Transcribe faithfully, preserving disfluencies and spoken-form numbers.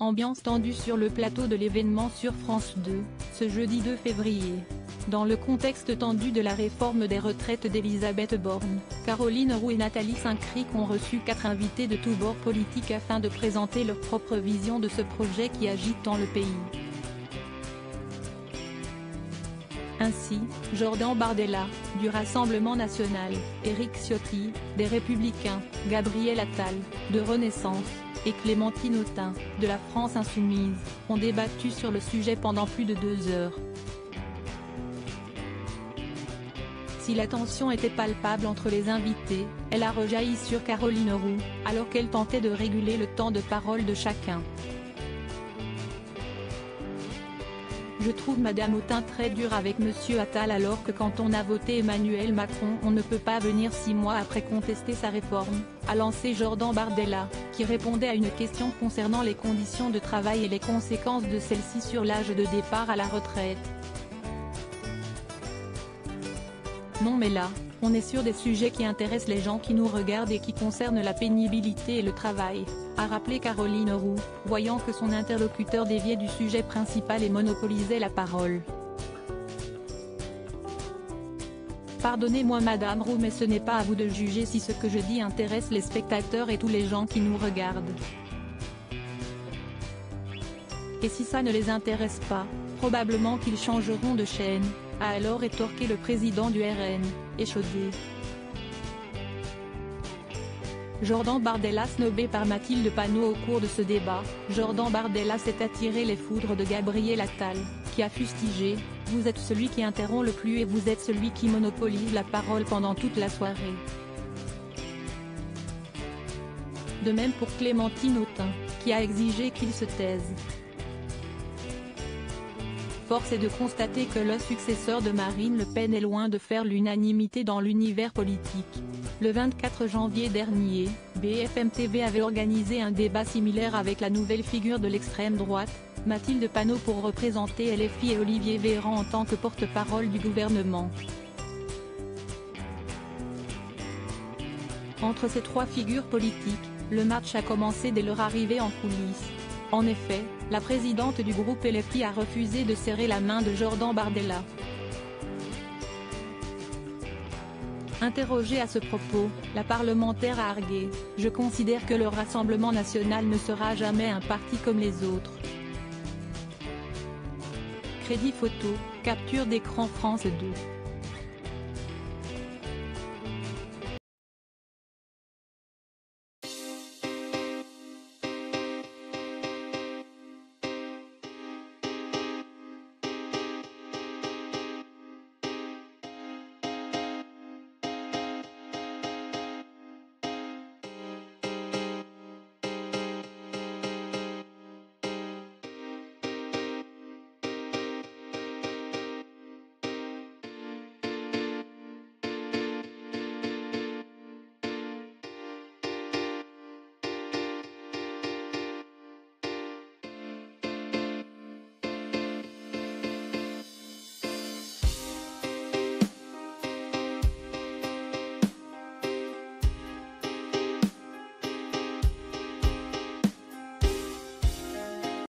Ambiance tendue sur le plateau de l'événement sur France deux, ce jeudi deux février. Dans le contexte tendu de la réforme des retraites d'Elisabeth Borne, Caroline Roux et Nathalie Saint-Cric ont reçu quatre invités de tous bords politiques afin de présenter leur propre vision de ce projet qui agite tant le pays. Ainsi, Jordan Bardella, du Rassemblement national, Éric Ciotti, des Républicains, Gabriel Attal, de Renaissance, et Clémentine Autain, de la France insoumise, ont débattu sur le sujet pendant plus de deux heures. Si la tension était palpable entre les invités, elle a rejailli sur Caroline Roux, alors qu'elle tentait de réguler le temps de parole de chacun. Je trouve Madame Autain très dure avec Monsieur Attal alors que quand on a voté Emmanuel Macron on ne peut pas venir six mois après contester sa réforme, a lancé Jordan Bardella, qui répondait à une question concernant les conditions de travail et les conséquences de celles-ci sur l'âge de départ à la retraite. Non mais là, on est sur des sujets qui intéressent les gens qui nous regardent et qui concernent la pénibilité et le travail, a rappelé Caroline Roux, voyant que son interlocuteur déviait du sujet principal et monopolisait la parole. Pardonnez-moi Madame Roux mais ce n'est pas à vous de juger si ce que je dis intéresse les spectateurs et tous les gens qui nous regardent. Et si ça ne les intéresse pas, probablement qu'ils changeront de chaîne, a alors rétorqué le président du R N, échaudé. Jordan Bardella snobé par Mathilde Panot au cours de ce débat, Jordan Bardella s'est attiré les foudres de Gabriel Attal, qui a fustigé « Vous êtes celui qui interrompt le plus et vous êtes celui qui monopolise la parole pendant toute la soirée ». De même pour Clémentine Autain, qui a exigé qu'il se taise. Force est de constater que le successeur de Marine Le Pen est loin de faire l'unanimité dans l'univers politique. Le vingt-quatre janvier dernier, B F M T V avait organisé un débat similaire avec la nouvelle figure de l'extrême droite, Mathilde Panot pour représenter L F I et Olivier Véran en tant que porte-parole du gouvernement. Entre ces trois figures politiques, le match a commencé dès leur arrivée en coulisses. En effet, la présidente du groupe L F I a refusé de serrer la main de Jordan Bardella. Interrogée à ce propos, la parlementaire a argué « Je considère que le Rassemblement national ne sera jamais un parti comme les autres ». Crédit photo, capture d'écran France deux.